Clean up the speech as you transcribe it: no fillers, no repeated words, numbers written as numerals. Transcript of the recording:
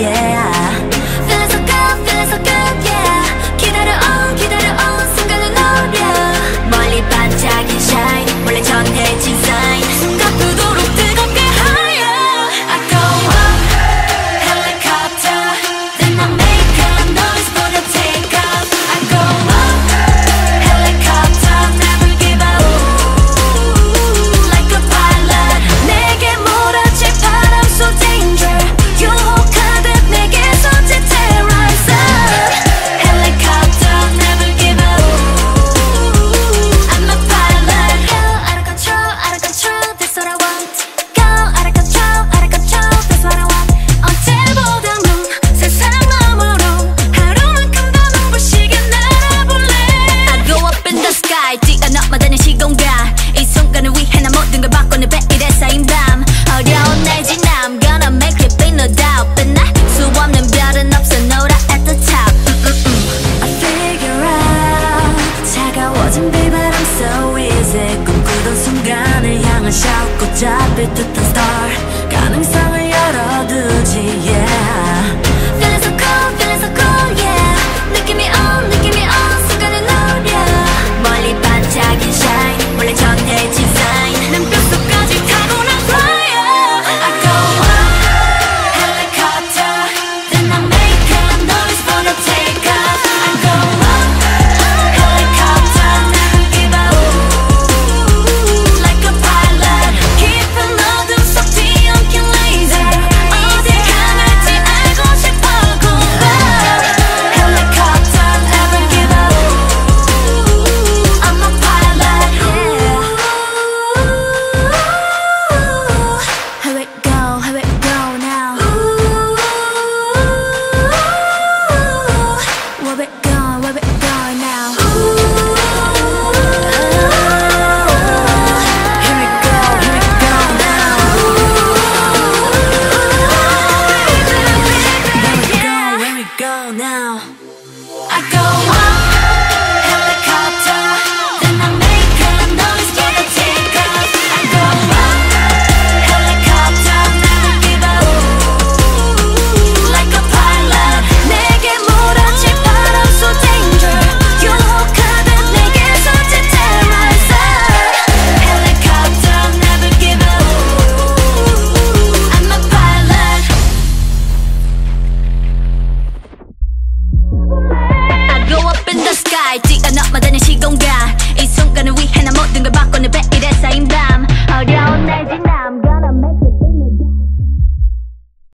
yeah. Feeling so good, feeling so good, yeah. 기다려온 순간을 노려. 멀리 반짝인 shine, 원래 전해진 sign. 숨가쁘도록 뜨겁게 higher. I go up, helicopter. Then I make a noise for the take off. I go up, helicopter. Never give up. Like a pilot. 내게 몰아칠 바람 so danger. 유혹하듯 내게 손짓 terrorize. Helicopter, never give up. I'm a pilot. Go out of control, that's what I want. Go out of control, that's what I want. 언제보다 넌 세상 너머로 하루만큼 더 눈부시게 날아볼래. I go up in the sky, 뛰어넘어다니는 시공간. 이 순간을 위해 난 모든 걸 바꾸는 100일의 쌓인 밤. 어려운 내 진남, gonna make it big no doubt. 빛날 수 없는 별은 없어, 노라 at the top. I figure out 차가워진 비바람 so easy. 꿈꾸던 순간을 향한 shout, 꽃잡이 듯한 star. 가능성을 열어두지 yeah.